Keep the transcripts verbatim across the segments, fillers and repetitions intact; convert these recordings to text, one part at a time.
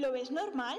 ¿Lo ves normal?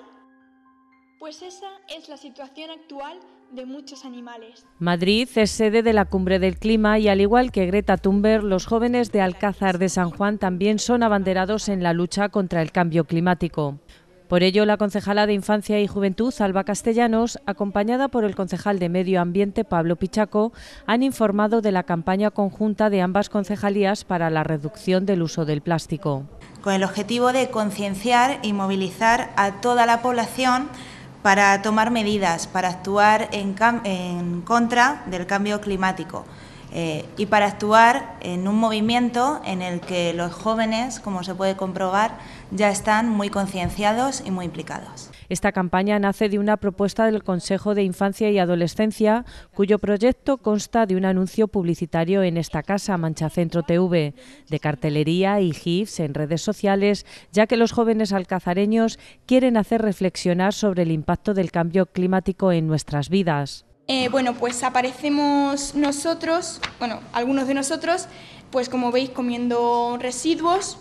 Pues esa es la situación actual de muchos animales. Madrid es sede de la Cumbre del Clima y, al igual que Greta Thunberg, los jóvenes de Alcázar de San Juan también son abanderados en la lucha contra el cambio climático. Por ello, la concejala de Infancia y Juventud, Alba Castellanos, acompañada por el concejal de Medio Ambiente, Pablo Pichaco, han informado de la campaña conjunta de ambas concejalías para la reducción del uso del plástico. Con el objetivo de concienciar y movilizar a toda la población para tomar medidas, para actuar en, en contra del cambio climático eh, y para actuar en un movimiento en el que los jóvenes, como se puede comprobar, ya están muy concienciados y muy implicados. Esta campaña nace de una propuesta del Consejo de Infancia y Adolescencia, cuyo proyecto consta de un anuncio publicitario en esta casa, Manchacentro T V, de cartelería y GIFs en redes sociales, ya que los jóvenes alcazareños quieren hacer reflexionar sobre el impacto del cambio climático en nuestras vidas. Eh, bueno, pues aparecemos nosotros, bueno, algunos de nosotros, pues como veis, comiendo residuos.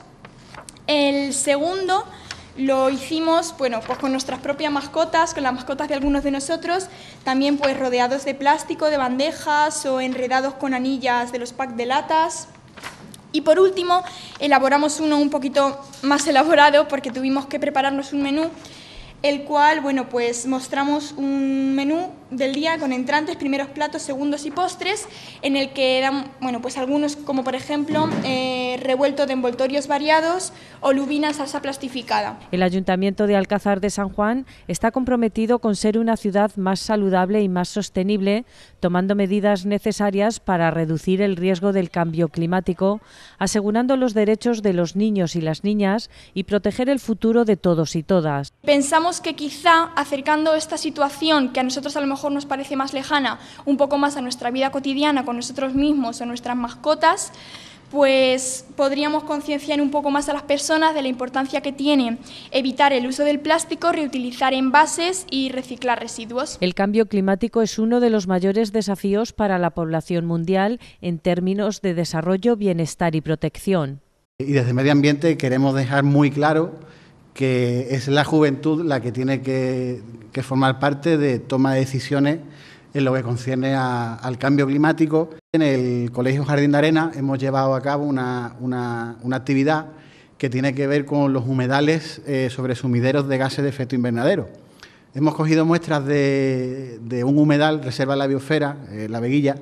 El segundo lo hicimos, bueno, pues con nuestras propias mascotas, con las mascotas de algunos de nosotros, también pues rodeados de plástico, de bandejas o enredados con anillas de los packs de latas. Y por último, elaboramos uno un poquito más elaborado porque tuvimos que prepararnos un menú, el cual, bueno, pues mostramos un menú del día con entrantes, primeros platos, segundos y postres, en el que eran, bueno, pues algunos, como por ejemplo, eh, revuelto de envoltorios variados o lubina en salsa plastificada. El Ayuntamiento de Alcázar de San Juan está comprometido con ser una ciudad más saludable y más sostenible, tomando medidas necesarias para reducir el riesgo del cambio climático, asegurando los derechos de los niños y las niñas y proteger el futuro de todos y todas. Pensamos que quizá acercando esta situación, que a nosotros a lo mejor nos parece más lejana, un poco más a nuestra vida cotidiana con nosotros mismos o nuestras mascotas, pues podríamos concienciar un poco más a las personas de la importancia que tiene evitar el uso del plástico, reutilizar envases y reciclar residuos. El cambio climático es uno de los mayores desafíos para la población mundial en términos de desarrollo, bienestar y protección. Y desde Medio Ambiente queremos dejar muy claro que es la juventud la que tiene que, que formar parte de toma de decisiones en lo que concierne a, al cambio climático. En el Colegio Jardín de Arena hemos llevado a cabo una, una, una actividad que tiene que ver con los humedales eh, sobre sumideros de gases de efecto invernadero. Hemos cogido muestras de, de un humedal, Reserva de la Biosfera, eh, La Veguilla,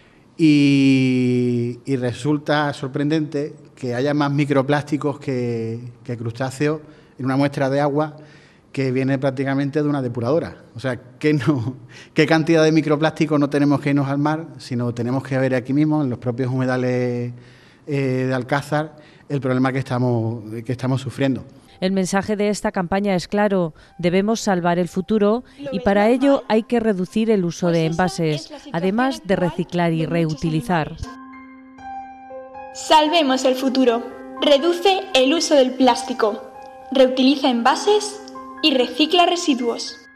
y, y resulta sorprendente que haya más microplásticos que, que crustáceos en una muestra de agua que viene prácticamente de una depuradora. O sea, ¿qué, no, qué cantidad de microplásticos no tenemos que irnos al mar, sino tenemos que ver aquí mismo, en los propios humedales eh, de Alcázar, el problema que estamos, que estamos sufriendo. El mensaje de esta campaña es claro: debemos salvar el futuro y para ello hay que reducir el uso de envases, además de reciclar y reutilizar. Salvemos el futuro. Reduce el uso del plástico. Reutiliza envases y recicla residuos.